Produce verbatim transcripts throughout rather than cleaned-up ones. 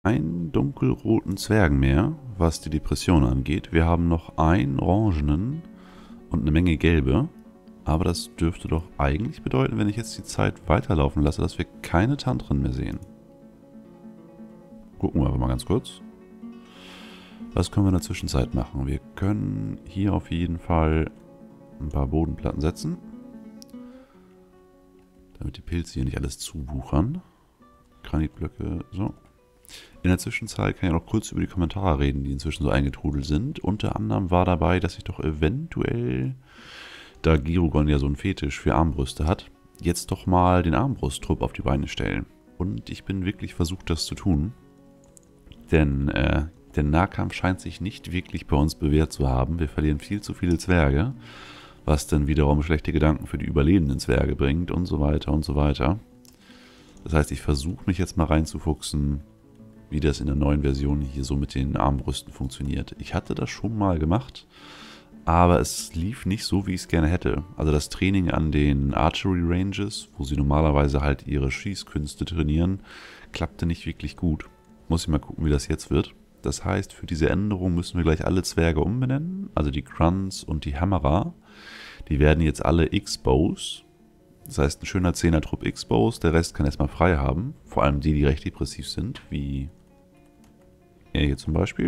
Einen dunkelroten Zwergen mehr, was die Depression angeht. Wir haben noch einen orangenen und eine Menge gelbe. Aber das dürfte doch eigentlich bedeuten, wenn ich jetzt die Zeit weiterlaufen lasse, dass wir keine Tantren mehr sehen. Gucken wir aber mal ganz kurz. Was können wir in der Zwischenzeit machen? Wir können hier auf jeden Fall ein paar Bodenplatten setzen. Damit die Pilze hier nicht alles zuwuchern. Granitblöcke, so. In der Zwischenzeit kann ich noch kurz über die Kommentare reden, die inzwischen so eingetrudelt sind. Unter anderem war dabei, dass ich doch eventuell, da Girugon ja so einen Fetisch für Armbrüste hat, jetzt doch mal den Armbrusttrupp auf die Beine stellen. Und ich bin wirklich versucht, das zu tun. Denn äh, der Nahkampf scheint sich nicht wirklich bei uns bewährt zu haben. Wir verlieren viel zu viele Zwerge, was dann wiederum schlechte Gedanken für die überlebenden Zwerge bringt und so weiter und so weiter. Das heißt, ich versuche mich jetzt mal reinzufuchsen, wie das in der neuen Version hier so mit den Armbrüsten funktioniert. Ich hatte das schon mal gemacht, aber es lief nicht so, wie ich es gerne hätte. Also das Training an den Archery Ranges, wo sie normalerweise halt ihre Schießkünste trainieren, klappte nicht wirklich gut. Muss ich mal gucken, wie das jetzt wird. Das heißt, für diese Änderung müssen wir gleich alle Zwerge umbenennen, also die Grunts und die Hammerer. Die werden jetzt alle X-Bows. Das heißt, ein schöner Zehner-Trupp X-Bows, der Rest kann erstmal frei haben. Vor allem die, die recht depressiv sind, wie er hier zum Beispiel.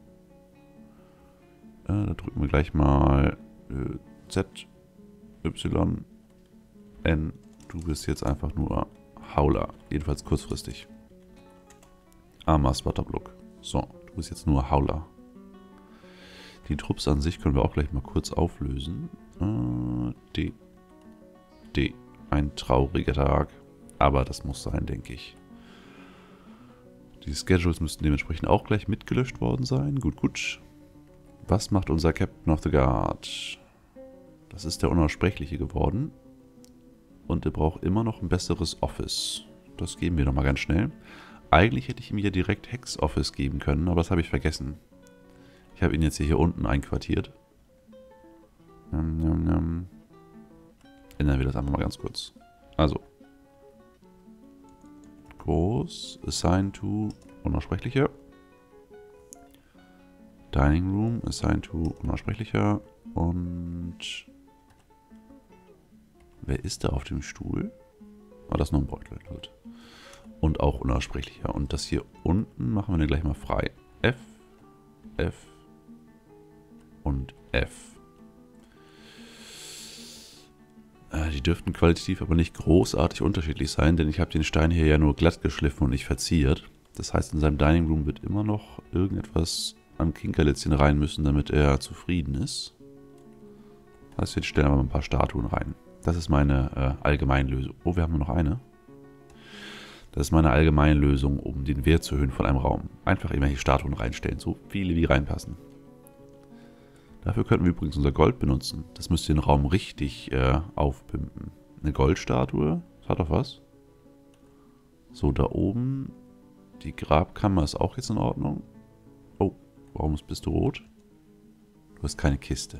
Äh, da drücken wir gleich mal äh, Z, Y, N. Du bist jetzt einfach nur Howler, jedenfalls kurzfristig. Armer Sputterblock. So, du bist jetzt nur Howler. Die Trupps an sich können wir auch gleich mal kurz auflösen. Äh, D. D. Ein trauriger Tag. Aber das muss sein, denke ich. Die Schedules müssten dementsprechend auch gleich mitgelöscht worden sein. Gut, gut. Was macht unser Captain of the Guard? Das ist der Unaussprechliche geworden. Und er braucht immer noch ein besseres Office. Das geben wir nochmal ganz schnell. Eigentlich hätte ich ihm ja direkt Hex Office geben können, aber das habe ich vergessen. Ich habe ihn jetzt hier unten einquartiert. Ähm, ähm, ähm. Ändern wir das einfach mal ganz kurz. Also. Groß. Assign to Unaussprechlicher. Dining Room. Assign to Unaussprechlicher. Und. Wer ist da auf dem Stuhl? Oh, das ist nur ein Beutel. Gut. Und auch Unaussprechlicher. Und das hier unten machen wir dann gleich mal frei. F. F. Und F. Die dürften qualitativ aber nicht großartig unterschiedlich sein, denn ich habe den Stein hier ja nur glatt geschliffen und nicht verziert. Das heißt, in seinem Dining Room wird immer noch irgendetwas an Kinkerlitzchen rein müssen, damit er zufrieden ist. Das heißt, jetzt stellen wir mal ein paar Statuen rein. Das ist meine äh, Allgemeinlösung. Oh, wir haben nur noch eine. Das ist meine Allgemeinlösung, um den Wert zu erhöhen von einem Raum. Einfach irgendwelche Statuen reinstellen, so viele wie reinpassen. Dafür könnten wir übrigens unser Gold benutzen. Das müsste den Raum richtig äh, aufpimpen. Eine Goldstatue, das hat doch was. So, da oben. Die Grabkammer ist auch jetzt in Ordnung. Oh, warum bist du rot? Du hast keine Kiste.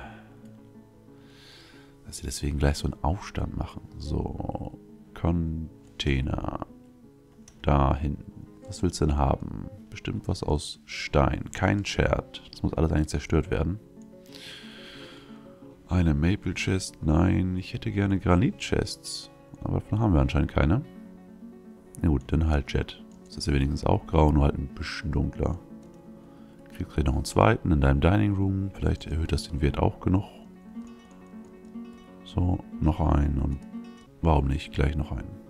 Dass sie deswegen gleich so einen Aufstand machen. So, Container. Da hinten. Was willst du denn haben? Bestimmt was aus Stein. Kein Schert. Das muss alles eigentlich zerstört werden. Eine Maple Chest. Nein, ich hätte gerne Granit-Chests. Aber davon haben wir anscheinend keine. Na gut, dann halt Jet. Das ist ja wenigstens auch grau, nur halt ein bisschen dunkler. Du kriegst gleich noch einen zweiten in deinem Dining Room. Vielleicht erhöht das den Wert auch genug. So, noch einen. Und warum nicht? Gleich noch einen.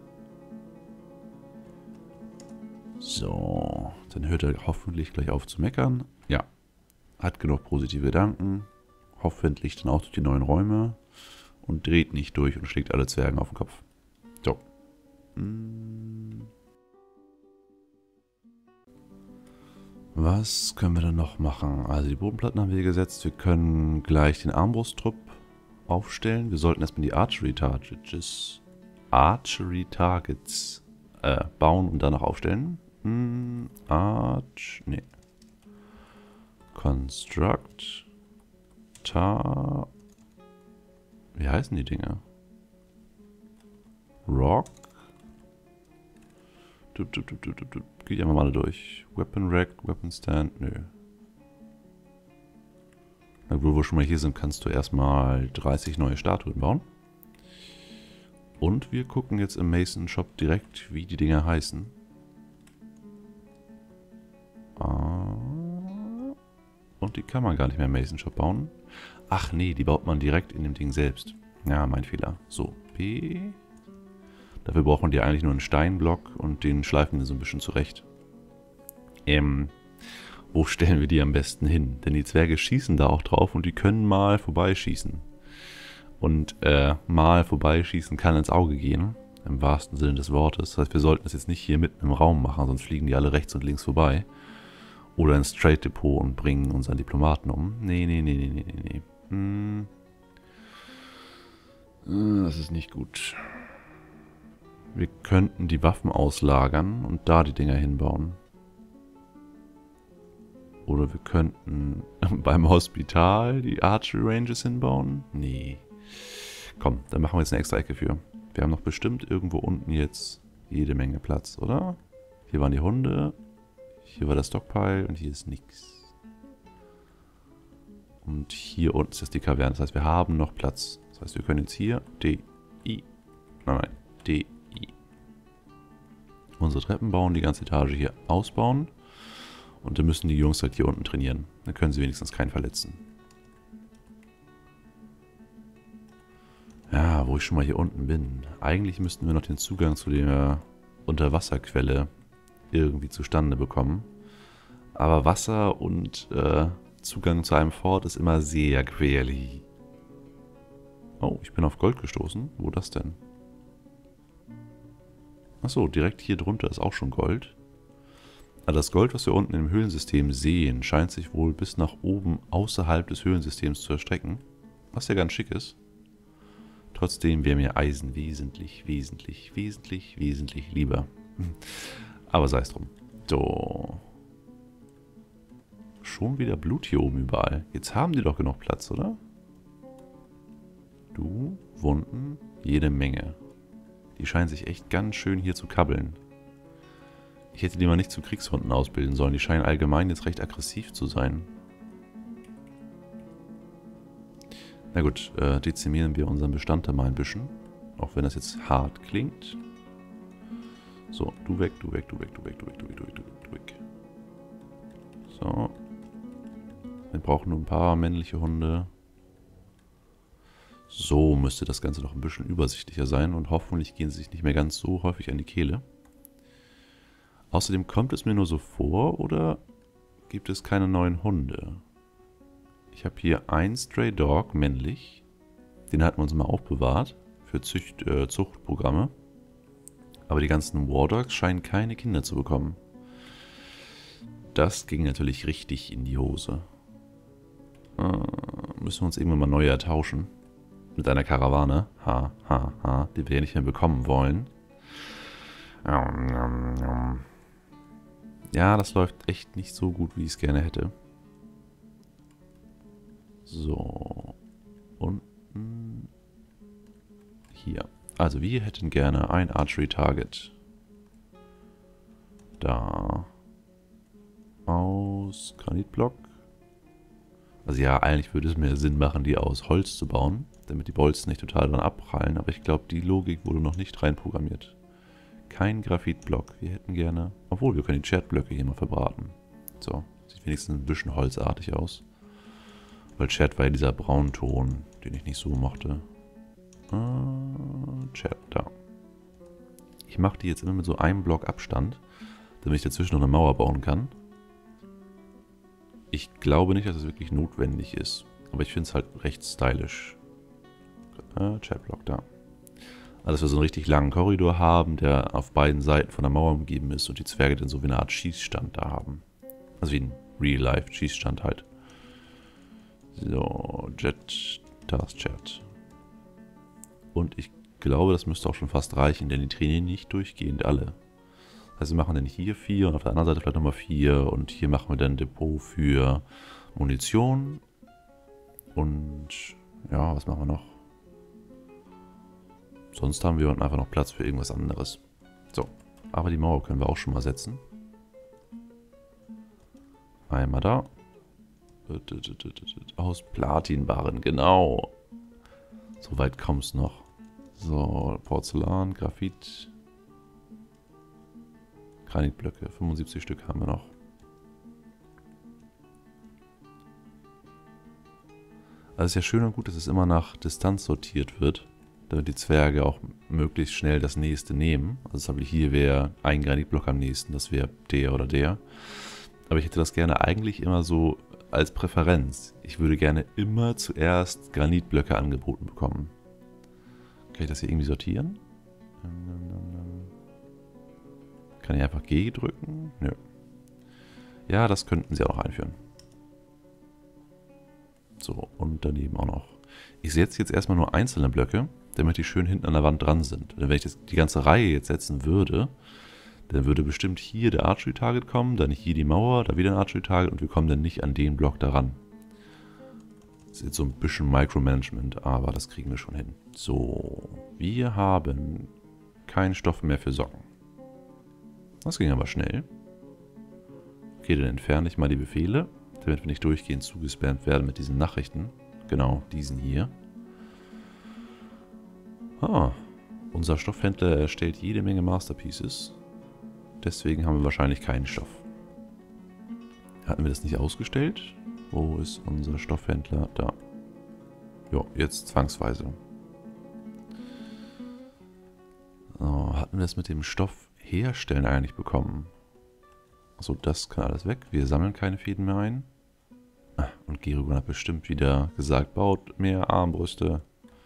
So, dann hört er hoffentlich gleich auf zu meckern. Ja, hat genug positive Gedanken. Hoffentlich dann auch durch die neuen Räume. Und dreht nicht durch und schlägt alle Zwergen auf den Kopf. So. Was können wir dann noch machen? Also die Bodenplatten haben wir gesetzt. Wir können gleich den Armbrusttrupp aufstellen. Wir sollten erstmal die Archery Targets, Archery Targets äh, bauen und danach aufstellen. Hm, Arch, nee. Construct. Ta. Wie heißen die Dinger? Rock. Du, du, du, du, du, du. Geh ich einfach mal durch. Weapon Rack, Weapon Stand, nö. Na gut, wo wir schon mal hier sind, kannst du erstmal dreißig neue Statuen bauen. Und wir gucken jetzt im Mason Shop direkt, wie die Dinger heißen. Und die kann man gar nicht mehr im Mason Shop bauen. Ach nee, die baut man direkt in dem Ding selbst. Ja, mein Fehler. So, P. Dafür braucht man die eigentlich nur einen Steinblock und den schleifen wir so ein bisschen zurecht. Ähm, wo stellen wir die am besten hin? Denn die Zwerge schießen da auch drauf und die können mal vorbeischießen. Und äh, mal vorbeischießen kann ins Auge gehen, im wahrsten Sinne des Wortes. Das heißt, wir sollten das jetzt nicht hier mitten im Raum machen, sonst fliegen die alle rechts und links vorbei. Oder ins Trade Depot und bringen unseren Diplomaten um. Nee, nee, nee, nee, nee, nee, nee. Hm. Das ist nicht gut. Wir könnten die Waffen auslagern und da die Dinger hinbauen. Oder wir könnten beim Hospital die Archery Ranges hinbauen. Nee. Komm, dann machen wir jetzt eine extra Ecke für. Wir haben noch bestimmt irgendwo unten jetzt jede Menge Platz, oder? Hier waren die Hunde. Hier war der Stockpile und hier ist nichts. Und hier unten ist jetzt die Kaverne. Das heißt, wir haben noch Platz. Das heißt, wir können jetzt hier D, I, nein, nein, D, I. Unsere Treppen bauen, die ganze Etage hier ausbauen. Und dann müssen die Jungs halt hier unten trainieren. Dann können sie wenigstens keinen verletzen. Ja, wo ich schon mal hier unten bin. Eigentlich müssten wir noch den Zugang zu der Unterwasserquelle irgendwie zustande bekommen. Aber Wasser und äh, Zugang zu einem Fort ist immer sehr gefährlich. Oh, ich bin auf Gold gestoßen. Wo das denn? Achso, direkt hier drunter ist auch schon Gold. Aber das Gold, was wir unten im Höhlensystem sehen, scheint sich wohl bis nach oben außerhalb des Höhlensystems zu erstrecken. Was ja ganz schick ist. Trotzdem wäre mir Eisen wesentlich, wesentlich, wesentlich, wesentlich lieber. Aber sei es drum. So. Schon wieder Blut hier oben überall. Jetzt haben die doch genug Platz, oder? Du, Wunden, jede Menge. Die scheinen sich echt ganz schön hier zu kabbeln. Ich hätte die mal nicht zu Kriegshunden ausbilden sollen. Die scheinen allgemein jetzt recht aggressiv zu sein. Na gut, äh, dezimieren wir unseren Bestand da mal ein bisschen. Auch wenn das jetzt hart klingt. So, du weg, du weg, du weg, du weg, du weg, du weg, du weg, du weg, du weg. So. Wir brauchen nur ein paar männliche Hunde. So müsste das Ganze noch ein bisschen übersichtlicher sein und hoffentlich gehen sie sich nicht mehr ganz so häufig an die Kehle. Außerdem kommt es mir nur so vor, oder gibt es keine neuen Hunde? Ich habe hier einen Stray Dog, männlich. Den hatten wir uns mal aufbewahrt für Zücht, äh, Zuchtprogramme. Aber die ganzen War Dogs scheinen keine Kinder zu bekommen. Das ging natürlich richtig in die Hose. Äh, müssen wir uns irgendwann mal neu ertauschen. Mit einer Karawane. Ha, ha, ha. Die wir ja nicht mehr bekommen wollen. Ja, das läuft echt nicht so gut, wie ich es gerne hätte. So. Unten. Hier. Also wir hätten gerne ein Archery Target. Da. Aus Granitblock. Also ja, eigentlich würde es mehr Sinn machen, die aus Holz zu bauen, damit die Bolzen nicht total dran abprallen. Aber ich glaube, die Logik wurde noch nicht reinprogrammiert. Kein Graphitblock. Wir hätten gerne... Obwohl, wir können die Chert-Blöcke hier mal verbraten. So, sieht wenigstens ein bisschen holzartig aus. Weil Chert war ja dieser Braunton, den ich nicht so mochte. Ah, Chert, da. Ich mache die jetzt immer mit so einem Block Abstand, damit ich dazwischen noch eine Mauer bauen kann. Ich glaube nicht, dass es wirklich notwendig ist. Aber ich finde es halt recht stylisch. Äh, Chatblock da. Also, dass wir so einen richtig langen Korridor haben, der auf beiden Seiten von der Mauer umgeben ist und die Zwerge dann so wie eine Art Schießstand da haben. Also wie ein Real-Life-Schießstand halt. So, Jet, da ist Chat. Und ich glaube, das müsste auch schon fast reichen, denn die trainieren nicht durchgehend alle. Das heißt, wir machen dann hier vier und auf der anderen Seite vielleicht nochmal vier und hier machen wir dann ein Depot für Munition. Und ja, was machen wir noch? Sonst haben wir einfach noch Platz für irgendwas anderes. So, Aber die Mauer können wir auch schon mal setzen. Einmal da. Aus Platinbarren, genau. So weit kommt es noch. So, Porzellan, Graphit. Granitblöcke, fünfundsiebzig Stück haben wir noch. Also es ist ja schön und gut, dass es immer nach Distanz sortiert wird, damit die Zwerge auch möglichst schnell das nächste nehmen. Also das habe ich hier, wäre ein Granitblock am nächsten, das wäre der oder der. Aber ich hätte das gerne eigentlich immer so als Präferenz. Ich würde gerne immer zuerst Granitblöcke angeboten bekommen. Kann ich das hier irgendwie sortieren? Kann ich einfach G drücken? Nö. Ja, das könnten sie auch noch einführen. So, und daneben auch noch. Ich setze jetzt erstmal nur einzelne Blöcke, damit die schön hinten an der Wand dran sind. Denn wenn ich das, die ganze Reihe jetzt setzen würde, dann würde bestimmt hier der Archery Target kommen, dann hier die Mauer, da wieder ein Archery Target und wir kommen dann nicht an den Block daran. Das ist jetzt so ein bisschen Micromanagement, aber das kriegen wir schon hin. So, wir haben keinen Stoff mehr für Socken. Das ging aber schnell. Okay, dann entferne ich mal die Befehle, damit wir nicht durchgehend zugespammt werden mit diesen Nachrichten. Genau, diesen hier. Ah, unser Stoffhändler erstellt jede Menge Masterpieces. Deswegen haben wir wahrscheinlich keinen Stoff. Hatten wir das nicht ausgestellt? Wo ist unser Stoffhändler? Da. Jo, jetzt zwangsweise. So, hatten wir das mit dem Stoff herstellen eigentlich bekommen? Achso, das kann alles weg. Wir sammeln keine Fäden mehr ein. Ah, und Gerugon hat bestimmt wieder gesagt, baut mehr Armbrüste.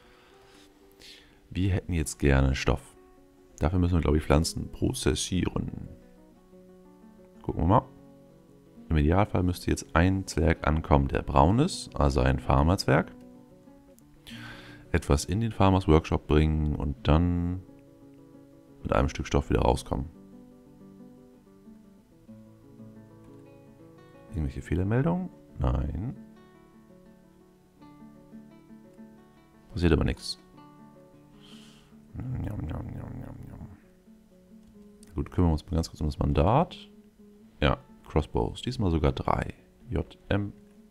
Wir hätten jetzt gerne Stoff. Dafür müssen wir, glaube ich, Pflanzen prozessieren. Gucken wir mal. Im Idealfall müsste jetzt ein Zwerg ankommen, der braun ist, also ein Farmerzwerg. Etwas in den Farmers Workshop bringen und dann mit einem Stück Stoff wieder rauskommen. Irgendwelche Fehlermeldungen? Nein. Passiert aber nichts. Gut, kümmern wir uns mal ganz kurz um das Mandat. Ja, Crossbows. Diesmal sogar drei. J M.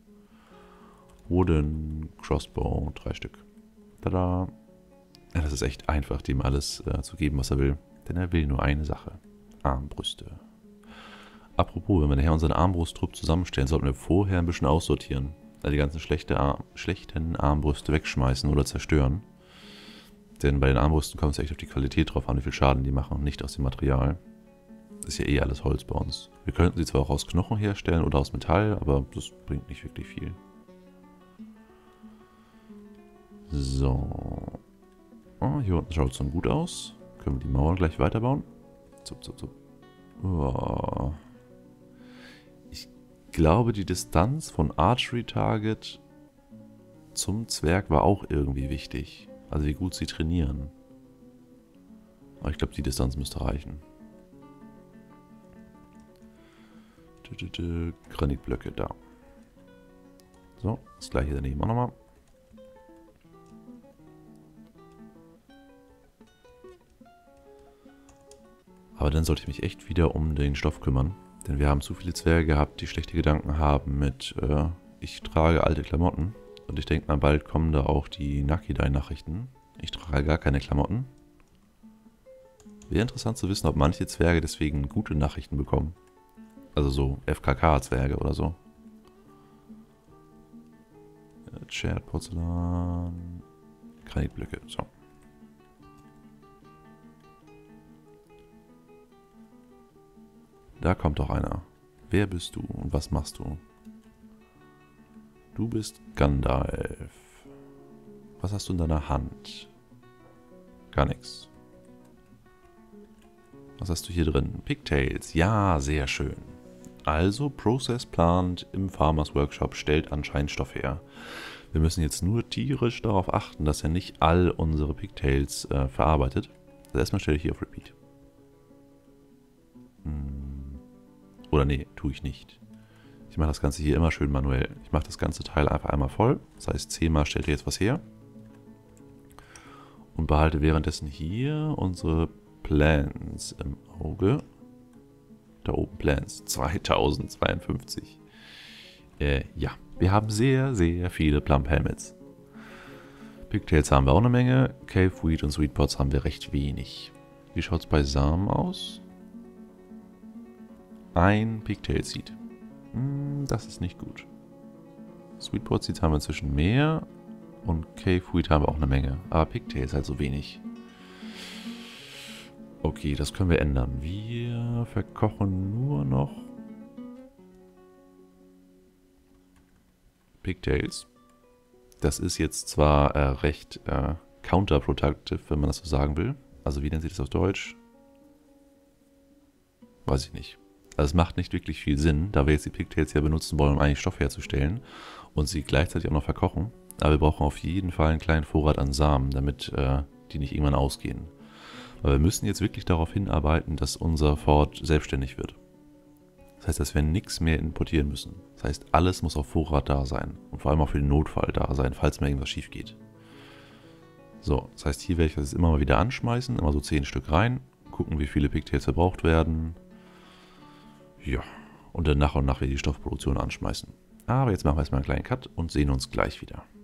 Wooden Crossbow. Drei Stück. Tada. Ja, das ist echt einfach, dem alles äh, zu geben, was er will. Denn er will nur eine Sache. Armbrüste. Apropos, wenn wir nachher unseren Armbrusttrupp zusammenstellen, sollten wir vorher ein bisschen aussortieren. Also die ganzen schlechte Ar schlechten Armbrüste wegschmeißen oder zerstören. Denn bei den Armbrüsten kommt es echt auf die Qualität drauf an, wie viel Schaden die machen und nicht aus dem Material. Das ist ja eh alles Holz bei uns. Wir könnten sie zwar auch aus Knochen herstellen oder aus Metall, aber das bringt nicht wirklich viel. So. Oh, hier unten schaut es dann gut aus. Können wir die Mauer gleich weiterbauen? Zup, zup, zup. Oh. Ich glaube, die Distanz von Archery Target zum Zwerg war auch irgendwie wichtig. Also wie gut sie trainieren. Aber ich glaube, die Distanz müsste reichen. Granitblöcke da. So, das gleiche daneben auch nochmal. Aber dann sollte ich mich echt wieder um den Stoff kümmern. Denn wir haben zu viele Zwerge gehabt, die schlechte Gedanken haben mit äh, ich trage alte Klamotten. Und ich denke mal, bald kommen da auch die Nakidai-Nachrichten. Ich trage gar keine Klamotten. Wäre interessant zu wissen, ob manche Zwerge deswegen gute Nachrichten bekommen. Also so F K K-Zwerge oder so. Shared Porzellan. Granitblöcke. So. Da kommt doch einer. Wer bist du und was machst du? Du bist Gandalf. Was hast du in deiner Hand? Gar nichts. Was hast du hier drin? Pigtails. Ja, sehr schön. Also, Process Plant im Farmers Workshop stellt anscheinend Stoff her. Wir müssen jetzt nur tierisch darauf achten, dass er nicht all unsere Pigtails äh, verarbeitet. Also erstmal stelle ich hier auf Repeat. Hm. Oder nee, tue ich nicht. Ich mache das Ganze hier immer schön manuell. Ich mache das ganze Teil einfach einmal voll. Das heißt, zehnmal stellt er jetzt was her. Und behalte währenddessen hier unsere Plans im Auge. Da oben Plans. zweitausendzweiundfünfzig. Äh, ja. Wir haben sehr, sehr viele Plump Helmets. Pigtails haben wir auch eine Menge. Cave Wheat und Sweet Pots haben wir recht wenig. Wie schaut es bei Samen aus? Ein Pigtail Seed. Hm, das ist nicht gut. Sweet Pot Seeds haben wir inzwischen mehr. Und Cave Wheat haben wir auch eine Menge. Aber Pigtails halt so wenig. Okay, das können wir ändern. Wir verkochen nur noch Pigtails. Das ist jetzt zwar äh, recht äh, counterproductive, wenn man das so sagen will. Also wie nennt sich das auf Deutsch? Weiß ich nicht. Also es macht nicht wirklich viel Sinn, da wir jetzt die Pigtails ja benutzen wollen, um eigentlich Stoff herzustellen und sie gleichzeitig auch noch verkochen. Aber wir brauchen auf jeden Fall einen kleinen Vorrat an Samen, damit äh, die nicht irgendwann ausgehen. Weil wir müssen jetzt wirklich darauf hinarbeiten, dass unser Fort selbstständig wird. Das heißt, dass wir nichts mehr importieren müssen. Das heißt, alles muss auf Vorrat da sein. Und vor allem auch für den Notfall da sein, falls mal irgendwas schief geht. So, das heißt, hier werde ich das jetzt immer mal wieder anschmeißen. Immer so zehn Stück rein. Gucken, wie viele Pigtails verbraucht werden. Ja, und dann nach und nach wieder die Stoffproduktion anschmeißen. Aber jetzt machen wir erstmal einen kleinen Cut und sehen uns gleich wieder.